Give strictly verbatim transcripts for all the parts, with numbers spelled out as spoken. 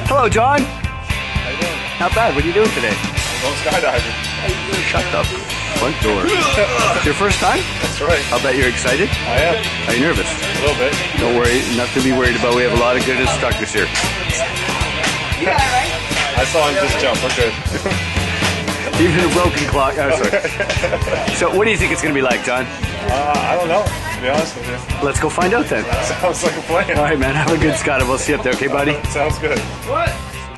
Hello, John. How you doing? Not bad. What are you doing today? I'm going skydiving. Shut the front door. It's your first time? That's right. I'll bet you're excited. I am. Are you nervous? A little bit. Don't worry. Nothing to be worried about. We have a lot of good instructors here. I saw him just jump. We're good. Even a broken clock. Oh, sorry. So, what do you think it's going to be like, John? Uh, I don't know, to be honest with you. Let's go find out then. Sounds like a plan. All right, man. Have a good skydive. We'll see you up there, okay, buddy? Sounds good. What?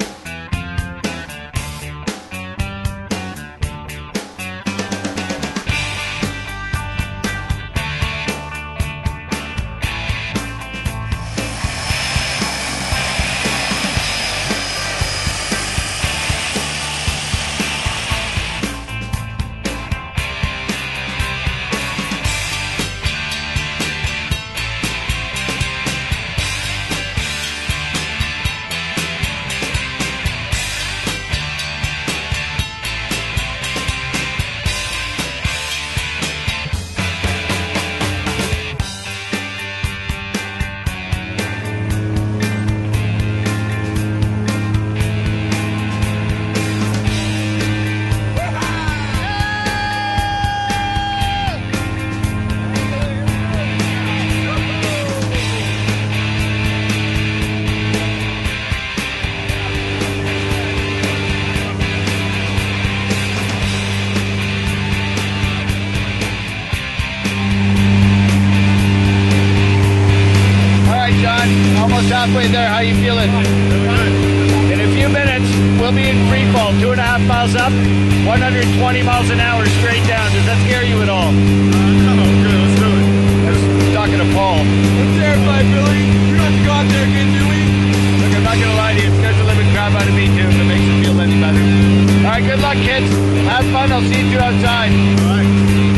Almost halfway there. How you feeling? In a few minutes, we'll be in free fall. Two and a half miles up, one hundred twenty miles an hour straight down. Does that scare you at all? Uh, no, good. Let's do it. I was talking to Paul. I'm terrified, Billy. We don't have to go out there again, do we? Look, I'm not going to lie to you. It scares the living crap out of me, too, if it makes you feel any better. All right, good luck, kids. Have fun. I'll see you two outside. All right.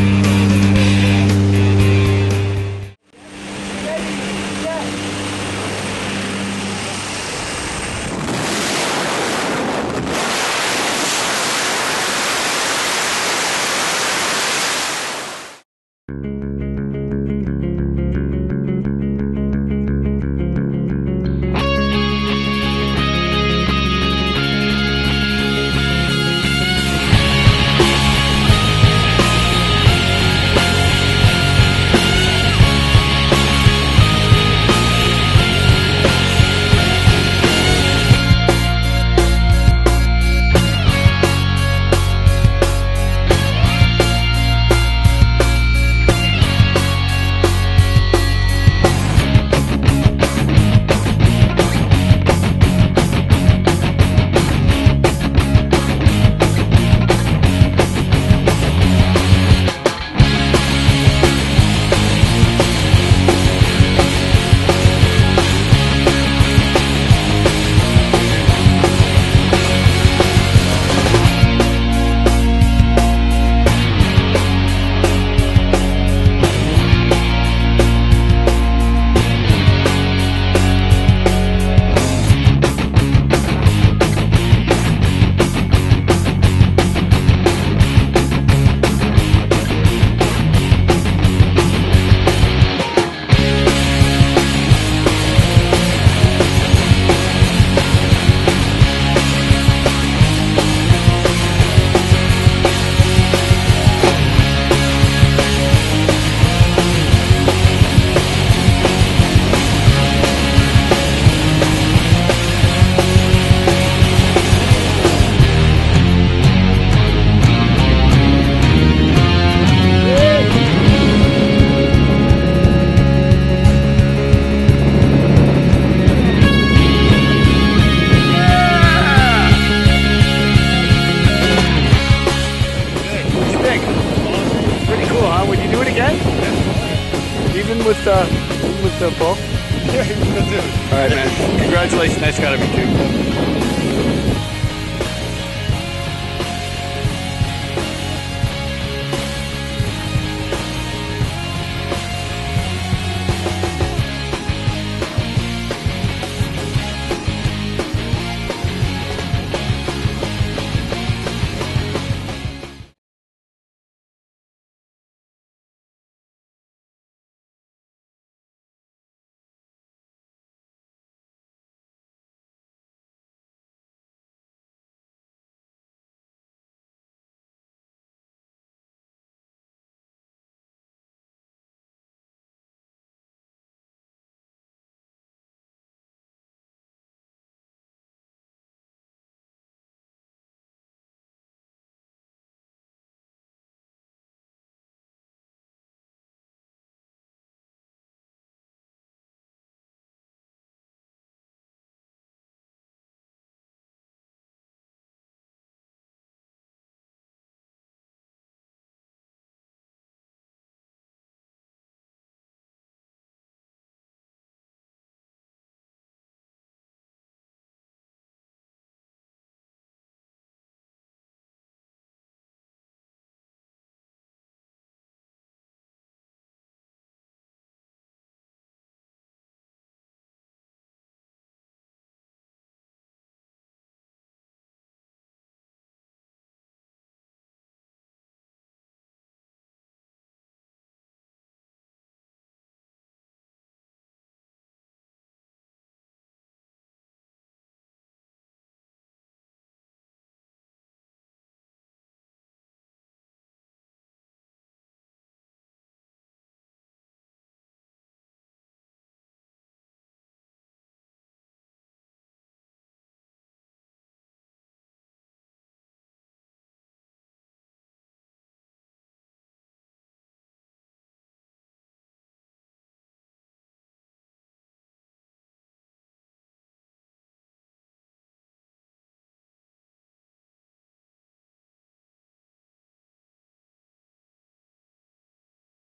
Even with uh, even with the ball? Yeah, he's a good dude. All right, man. Congratulations. Nice got to be too.